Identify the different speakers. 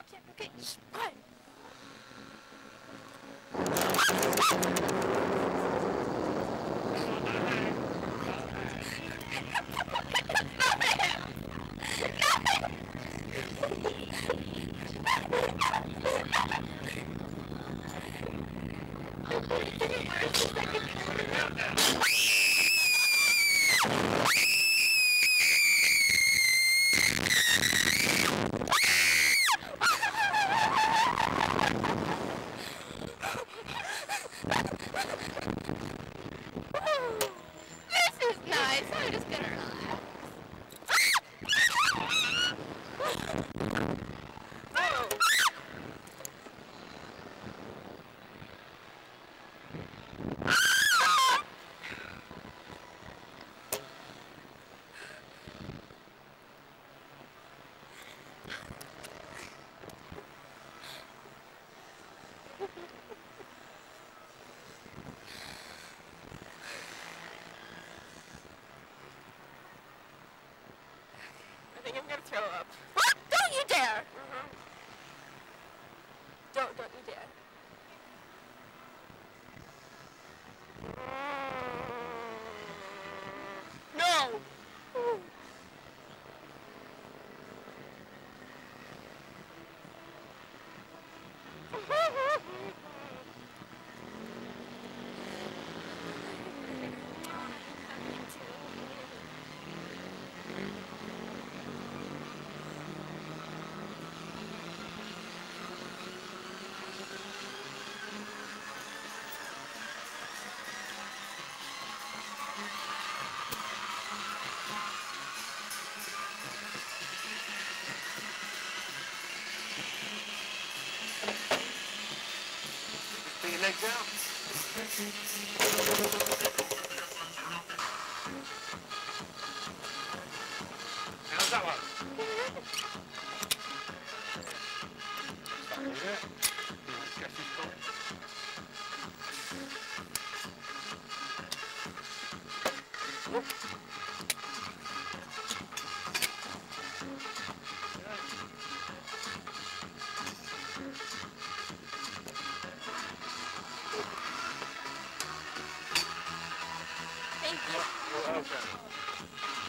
Speaker 1: Okay, shh, quiet. This is nice. I'm just gonna relax. I think I'm gonna throw up. Don't you dare! Don't you dare. No!
Speaker 2: Put your legs out. How's that one? Is it? Guess who's got it?
Speaker 1: Thank you.
Speaker 2: You're welcome.